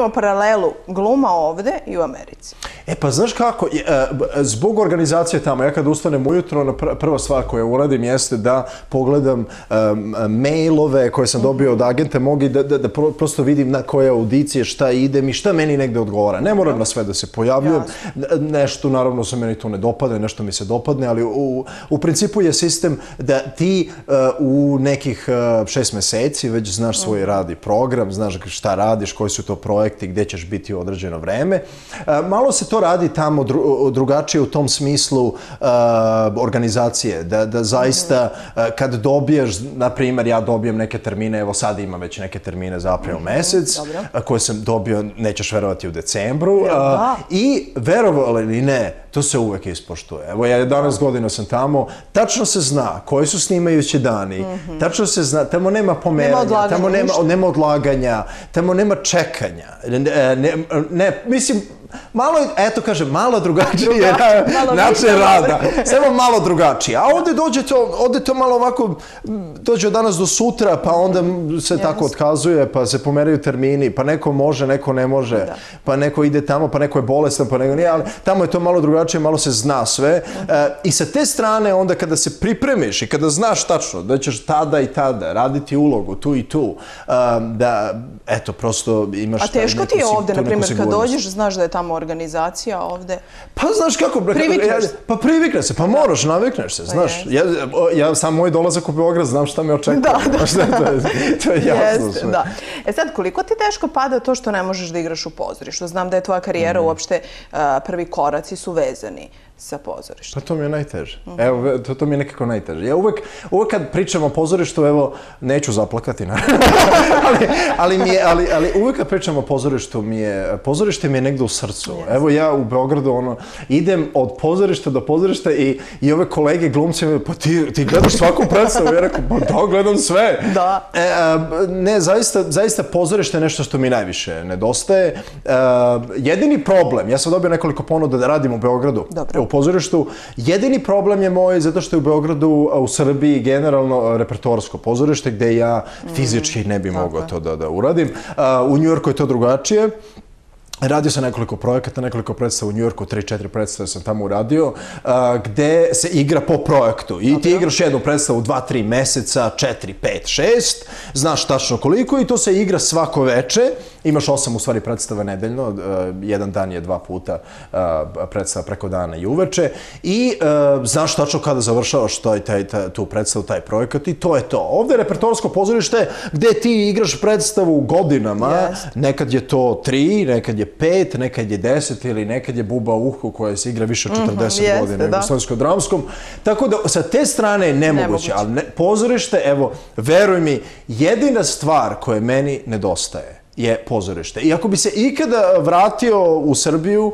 napravimo paralelu gluma ovde i u Americi. Pa znaš kako, zbog organizacije tamo, ja kad ustanem ujutro, prva stvar koju uradim jeste da pogledam mailove koje sam dobio od agenta mogu da prosto vidim na koje audicije, šta idem i šta meni negde odgovara. Ne moram na sve da se pojavljujem. Nešto, naravno, se meni to ne dopadne, nešto mi se dopadne, ali u principu je sistem da ti u nekih 6 meseci već znaš svoj rad i program, znaš šta radiš, koji su to projekti, gde ćeš biti u određeno vreme. Malo se to radi tamo drugačije u tom smislu organizacije, da zaista kad dobiješ, na primjer, ja dobijem neke termine, evo sad imam već neke termine za april mesec, koje sam dobio, nećeš verovati, u decembru, i verovali ili ne, to se uvek ispoštuje. Evo, ja 11 godina sam tamo, tačno se zna koji su snimajući dani, tačno se zna, tamo nema pomeranja, tamo nema odlaganja, tamo nema čekanja. Ne, mislim, malo, eto kažem, malo drugačije način rada. Samo malo drugačije. A ovde dođe to, ovde to malo ovako, dođe od danas do sutra, pa onda se tako otkazuje, pa se pomeraju termini, pa neko može, neko ne može, pa neko ide tamo, pa neko je bolestan, pa neko nije, ali tamo je to malo drugačije, malo se zna sve. I sa te strane, onda kada se pripremiš i kada znaš tačno da ćeš tada i tada raditi ulogu, tu i tu, da, eto, prosto imaš... A teško ti je ovde, na primjer, kad dođeš, znaš da je tamo organizacija ovde? Pa znaš kako... Privikneš se. Pa privikneš se, pa moraš, navikneš se, znaš. Ja sam moj dolazak u Beograd, znam šta me očekuje. To je jasno sve. Sad, koliko ti teško pada to što ne možeš da igraš u pozorištu? Znam da je tvoja karijera uopšte, prvi koraci su vezani sa pozorištem. Pa to mi je najteže. Evo, to mi je nekako najteže. Ja uvek kad pričam o pozorištu, evo, neću zaplakati, ali uvek kad pričam o pozorištu, pozorište mi je negde u srcu. Evo, ja u Beogradu, idem od pozorišta do pozorišta i ove kolege glumci, pa ti gledaš svaku predstavu. Ja rekao, pa da, gledam sve. Ne, zaista pozorište je nešto što mi najviše nedostaje. Jedini problem, ja sam dobio nekoliko ponuda da radim u Beogradu, u pozorištu. Jedini problem je moj zato što je u Beogradu, u Srbiji, generalno repertoarsko pozorište gde ja fizički ne bi mogao to da uradim. U Njujorku je to drugačije. Radio sam nekoliko projekata, nekoliko predstava u Njujorku, 3-4 predstave sam tamo uradio, gde se igra po projektu. I ti igraš jednu predstavu 2-3 meseca, 4, 5, 6, znaš tačno koliko i to se igra svako veče. Imaš 8 u stvari predstava nedeljno, jedan dan je 2 puta predstava preko dana i uveče. I znaš tačno kada završavaš tu predstavu, taj projekat i to je to. Ovde je repertoarsko pozorište gde ti igraš predstavu godinama, nekad je to 3, nekad je 5, nekad je 10 ili nekad je Buba u uhu koja se igra više 40 godina u Jugoslavijsko-dramskom. Tako da sa te strane je nemoguće, ali pozorište, evo, veruj mi, jedina stvar koja meni nedostaje je pozorište. I ako bi se ikada vratio u Srbiju,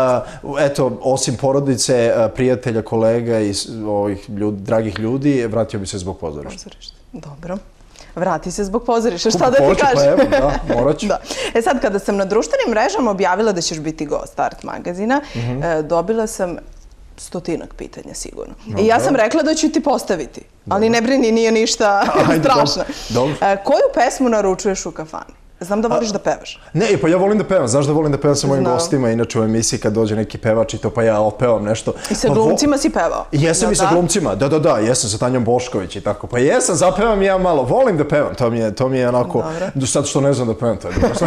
eto, osim porodice, prijatelja, kolega i ovih dragih ljudi, vratio bi se zbog pozorišta. Dobro. Vrati se zbog pozorišta, šta da ti kažem? Pa evo, da, morat ću. Sad, kada sam na društvenim mrežama objavila da ćeš biti gost Art magazina, dobila sam 100-ak pitanja sigurno. I ja sam rekla da ću ti postaviti, ali ne brini, nije ništa strašno. Koju pesmu naručuješ u kafani? Znam da voliš da pevaš. Ne, pa ja volim da pevam. Znaš da volim da pevam sa mojim gostima, inače u emisiji kad dođe neki pevač i to, pa ja otpevam nešto. I sa glumcima si pevao? Jesam i sa glumcima, da, jesam sa Tanjom Bošković i tako. Pa jesam, zapevam ja malo, volim da pevam, to mi je onako, sad što ne znam da pevam, to je druga stvar.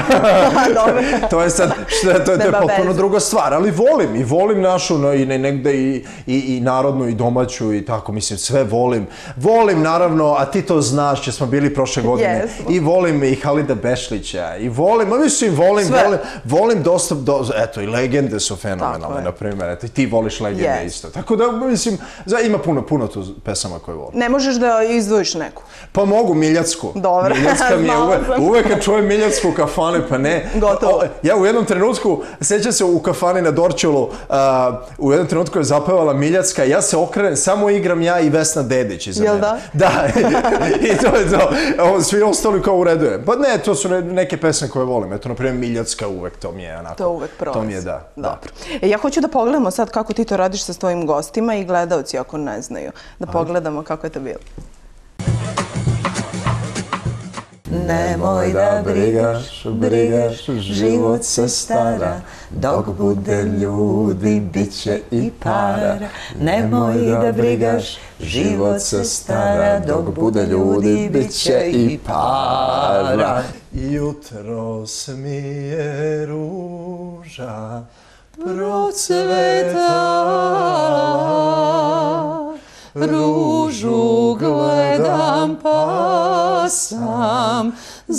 To je sad, to je potpuno druga stvar, ali volim i volim našu i negde i narodnu i domaću i tako, mislim, sve volim. Volim, naravno, a ti to znaš, jer smo bili prošle godine, i volim i Halida Bešlić, i volim, volim dosta, eto, i legende su fenomenalne, na primjer, eto, i ti voliš legende isto. Tako da, mislim, ima puno tu pesama koje volim. Ne možeš da izdvojiš neku? Pa mogu, Miljacku. Dobro. Miljacka mi je uvek kad čujem Miljacku u kafani, pa ne. Gotovo. Ja u jednom trenutku, sećam se u kafani na Dorćolu, u jednom trenutku je zapevala Miljacka, ja se okrenem, samo igram ja i Vesna Dedić iza mene. Jel da? Da, i to je to. Svi ostali kao uredujem. Pa ne, to su neke pesme koje volim. Eto, na primjer, Miljacka uvek, to mi je onako. To uvek prolazi. To mi je, da. Dobro. Ja hoću da pogledamo sad kako ti to radiš sa svojim gostima i gledalci ako ne znaju. Da pogledamo kako je to bilo. Nemoj da brigaš, život se stara, dok bude ljudi, bit će i para. Nemoj da brigaš, život se stara, dok bude ljudi, bit će i para. Jutros mi je ruža procvetala, ružu gledam pa sam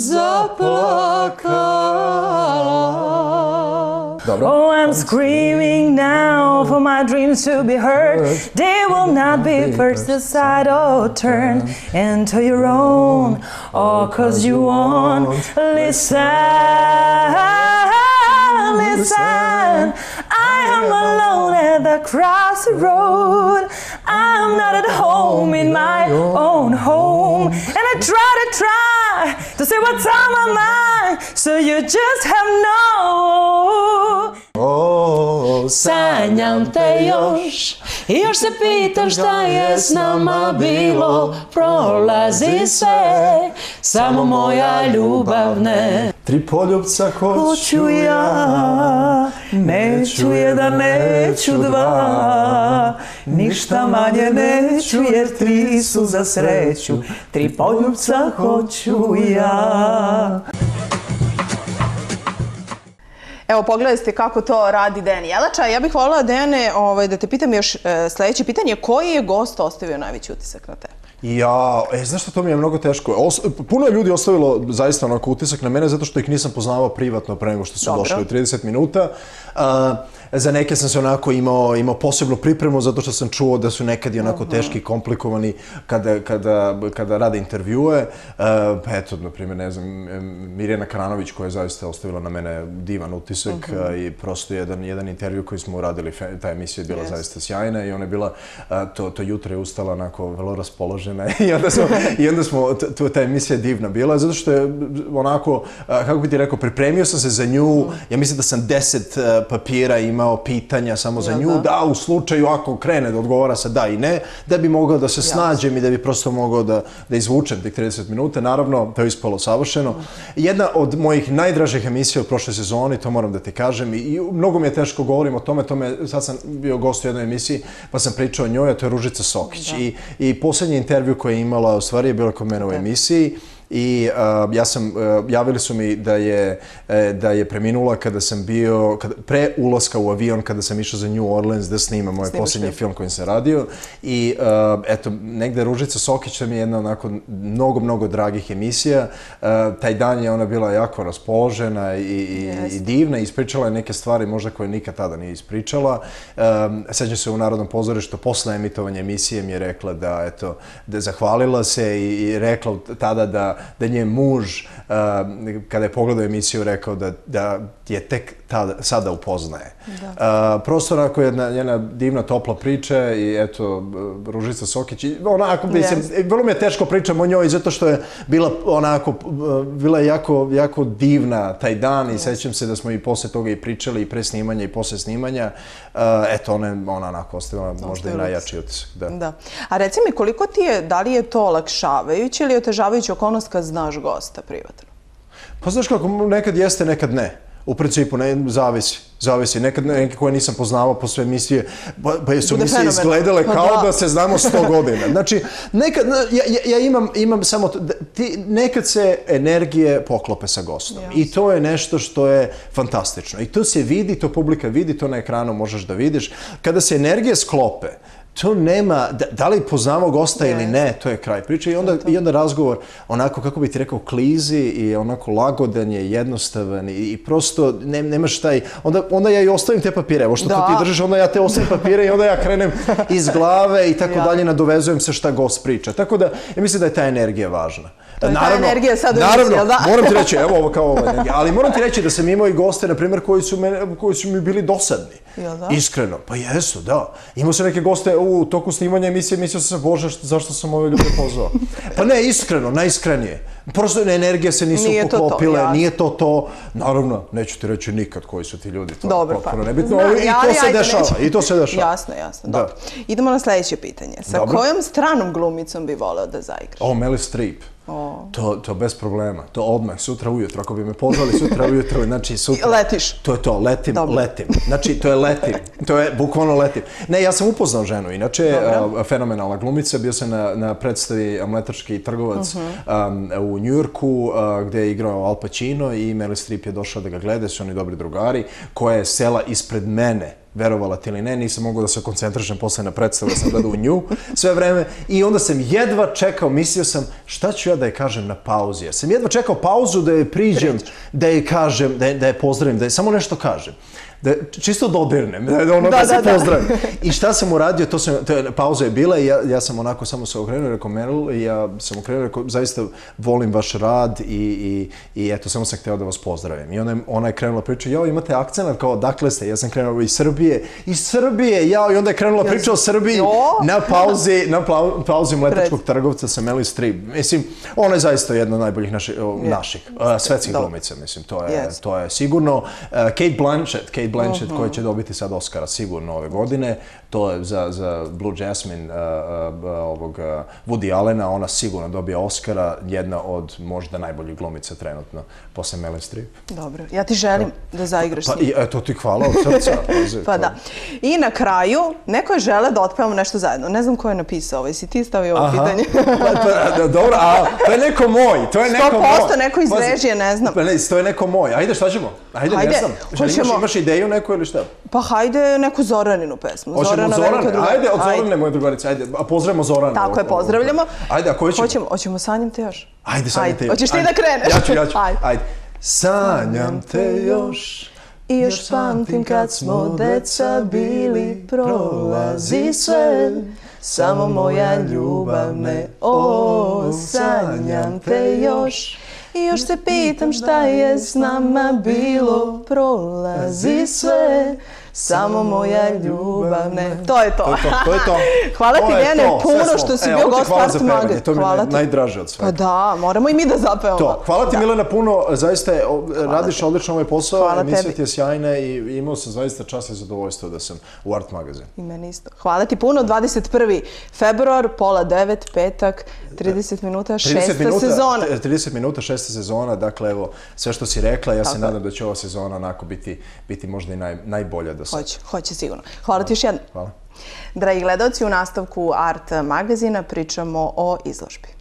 zaplakala. Oh, I'm screaming now for my dreams to be heard. They will not be first aside or turn into your own. Oh, 'cause you won't listen. Listen, I am alone at the crossroad. I'm not at home in my own home. And I try to say what's on my mind, so you just have no. Sanjam te još, i još se pitam šta je s nama bilo. Prolazi sve, samo moja ljubav ne. Tri poljubca hoću ja, neću jedan, neću dva, ništa manje neću jer tri su za sreću. Tri poljubca hoću ja. Evo, pogledali ste kako to radi Dejan Jelača. Ja bih voljela, Dejane, da te pitam još sljedeće pitanje. Koji je gost ostavio najveći utisak na tebe? Znaš što, to mi je mnogo teško. Puno je ljudi ostavilo zaista onako utisak na mene zato što ih nisam poznavao privatno pre nego što su došli u 30 minuta. Za neke sam se onako imao posebnu pripremu zato što sam čuo da su nekad i onako teški i komplikovani kada rade intervjue. Eto, na primjer, ne znam, Mirjana Karanović koja je zaista ostavila na mene divan utisak i prosto jedan intervju koji smo uradili, ta emisija je bila zaista sjajna i ona je bila, to jutro je ustala onako vrlo raspoložena i onda smo, ta emisija je divna bila zato što je onako, kako bi ti rekao, pripremio sam se za nju, ja mislim da sam 10 papira imao pitanja samo za nju, da u slučaju ako krene da odgovara sa da i ne, da bi mogao da se snađem i da bi prosto mogao da izvučem tih 30 minuta. Naravno, to je ispalo savršeno. Jedna od mojih najdražih emisija u prošle sezoni, to moram da ti kažem, i mnogo mi je teško govorim o tome, sad sam bio gost u jednoj emisiji, pa sam pričao o njoj, a to je Ružica Sokić. I posljednji intervju koji je imala, u stvari je bila kod mene u emisiji, i javili su mi da je preminula kada sam bio, pre ulaska u avion, kada sam išao za New Orleans da snimam moj posljednji film kojim sam radio. I eto, negde Ružica Sokić mi je jedna onako mnogo dragih emisija. Taj dan je ona bila jako raspoložena i divna i ispričala je neke stvari možda koje nikad tada nije ispričala. Sećam se u Narodnom pozorištu, posle emitovanja emisije mi je rekla da, eto, da zahvalila se i rekla tada da njen muž, kada je pogledao emisiju, rekao da je tek sada upoznaje. Prosto onako jedna divna, topla priča i eto, Ružica Sokić, onako, vrlo mi je teško pričam o njoj zato što je bila jako divna taj dan i sećam se da smo i posle toga i pričali i pre snimanja i posle snimanja. Eto, ona onako ostavila možda i najjači utisak. Da. A reci mi, koliko ti je, da li je to olakšavajuće ili otežavajuća okolnost kad znaš gosta privatno? Pa znaš kako, nekad jeste, nekad ne. U principu, zavisi. Neke koje nisam poznavao posle emisije, pa su mi se izgledale kao da se znamo 100 godina. Znači, ja imam samo, nekad se energije poklope sa gostom. I to je nešto što je fantastično. I to se vidi, to publika vidi, to na ekranu možeš da vidiš. Kada se energije sklope, to nema, da li poznamo gosta ili ne, to je kraj priče i onda razgovor onako, kako bi ti rekao, klizi i onako lagodan je, jednostavan i prosto nemaš taj, onda ja i ostavim te papire, evo što ti držiš, onda ja te ostavim papire i onda ja krenem iz glave i tako dalje, nadovezujem se šta gost priča. Tako da, ja mislim da je ta energija važna. To je ta energija sad u emisiji, jel da? Moram ti reći, evo ovo kao ova energija, ali moram ti reći da sam imao i goste, na primjer, koji su mi bili dosadni. Iskreno, pa jesu, da. Imao sam neke goste u toku snimanja emisije, mislio sam se, Bože, zašto sam ove ljude pozvao? Pa ne, iskreno, najiskrenije. Prosto energije se nisu poklopile, nije to. Naravno, neću ti reći nikad koji su ti ljudi, to je potpuno nebitno. I to se dešava. Jasno, dobro. Idemo na sljedeće pitanje. Sa kojom stranom glumicom bi voleo da zaigraš? Meryl Streep. To bez problema. To odmah, sutra ujutro. Ako bi me pozvali sutra ujutro, znači sutra... Letiš. To je to, letim. Znači, to je letim. To je bukvalno letim. Ne, ja sam upoznao ženu, inače, fenomenalna glumica. Bio sam na predstavi Mletački trgovac u Njujorku, gde je igrao Al Pacino i Meryl Streep je došla da ga gleda, su oni dobri drugari, koja je sela ispred mene, verovala ti ili ne, nisam mogao da se koncentrišem posle na predstavu, sam gledao u nju sve vreme i onda sam jedva čekao, mislio sam šta ću ja da je kažem na pauzi, jer sam jedva čekao pauzu da je priđem, da je kažem, da je pozdravim, da je samo nešto kažem. Čisto dodirnem, da se pozdravim. I šta sam uradio, pauza je bila i ja sam onako samo se okrenuo, rekao Meryl, i ja sam okrenuo, rekao, zaista volim vaš rad i eto, samo sam hteo da vas pozdravim. I ona je krenula priča, jao, imate akcent, kao, dakle ste, ja sam krenuo iz Srbije, jao, i onda je krenula priča o Srbiji na pauzi Mletačkog trgovca sa Meryl Streep. Mislim, ona je zaista jedna od najboljih naših svetskih glumica, mislim, to je sigurno. Cate Blanchett koja će dobiti sad Oscara sigurno ove godine, to je za Blue Jasmine Woody Allena, ona sigurno dobija Oscara, jedna od možda najboljih glumica trenutno, posle Meryl Streep. Dobro, ja ti želim da zaigraš s njim. Eto ti hvala od srca. Pa da. I na kraju, neko je žele da otpevamo nešto zajedno. Ne znam ko je napisao ovo, jesi ti stavio ovo pitanje? Dobro, a to je neko moj, 100% neko iz režije, ne znam. To je neko moj, ajde šta ćemo? Ajde, ne znam. Imaš ideju neku ili šta? Pa hajde neku Zoraninu pesmu. Hoćemo Zorane, ajde od Zorane moje drugarice, ajde, a pozdravimo Zorane. Tako je, pozdravljamo. Ajde, a koju ćemo? Hoćemo Sanjam te još. Ajde, Sanjam te još. Hoćeš ti da kreneš? Ja ću. Ajde. Sanjam te još. I još pamtim kad smo deca bili, prolazi sve, samo moja ljubav me, sanjam te još. I još se pitam šta je s nama bilo, prolazi sve, samo moja ljubav ne. To je to. Hvala ti, Njene, puno što si bio gost Art Magazine. To mi je najdraže od svega. Pa da, moramo i mi da zapevamo. Hvala ti, Milena, puno. Zaista radiš odlično ovaj posao, emisija ti je sjajna i imao sam zaista čast i zadovoljstvo da sam u Art Magazine. I meni isto. Hvala ti puno. 21. februar, 8:30, petak, 30 minuta, šesta sezona. 30 minuta, šesta sezona. Dakle, evo, sve što si rekla, ja se nadam da će ova sezona onako biti možda i najbolja do sada. Hoće sigurno. Hvala ti još jednom. Hvala. Dragi gledalci, u nastavku Art Magazina pričamo o izložbi.